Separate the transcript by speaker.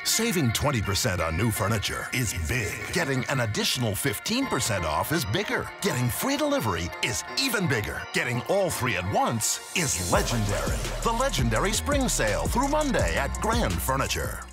Speaker 1: Saving 20% on new furniture is big. Getting an additional 15% off is bigger. Getting free delivery is even bigger. Getting all three at once is legendary. The legendary spring sale through Monday at Grand Furniture.